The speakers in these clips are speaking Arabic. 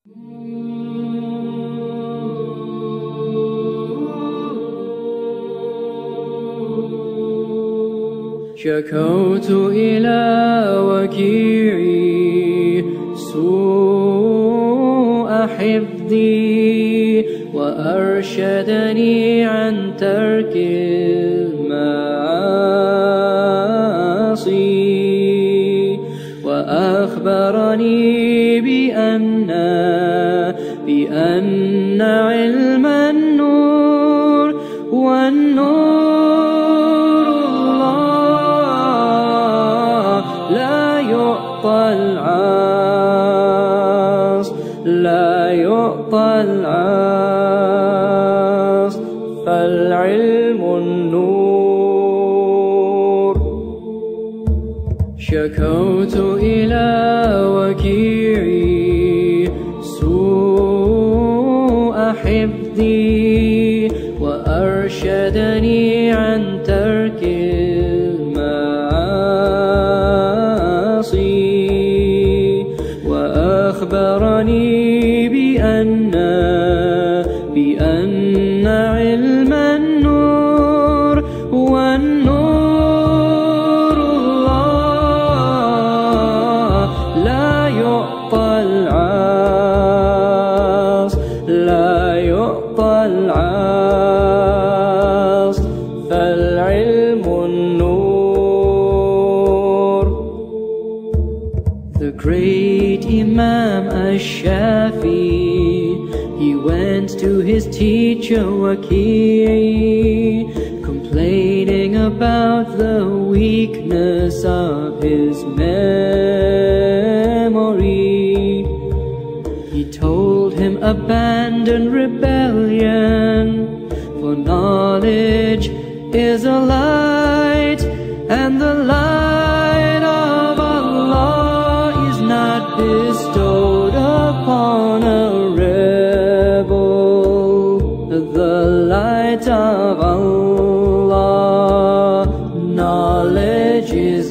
شكوت إلى وكيعي سوء حفظي وأرشدني عن ترك المعاصي وأخبرني بأن علم النور والنور الله لا يعطى العاص فالعلم النور. شكوت إلى وكيعي سوء حفظي وأرشدني عن ترك المعاصي وأخبرني بأن علم النور والنور الله لا يعطى العاص فالعلم النور. The great Imam Ash-Shafi, he went to his teacher Waki', complaining about the weakness of his memory. He told him, abandon rebellion, for knowledge is a light, and the light of Allah is not bestowed upon a rebel. The light of Allah, knowledge is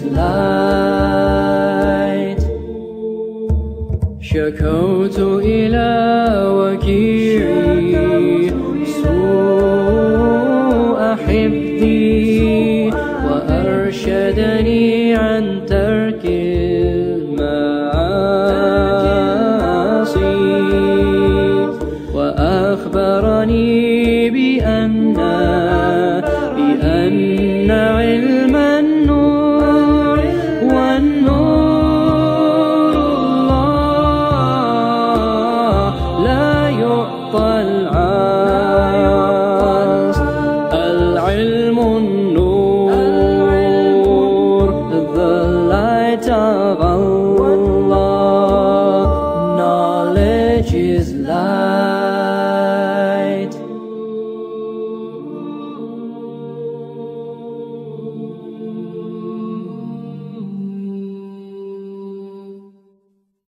light. شكوت إلى وكيعي سوء حفظي وأرشدني عن ترك المعاصي وأخبرني بأن علم النور والنور الله لا يعطى العاص. العلم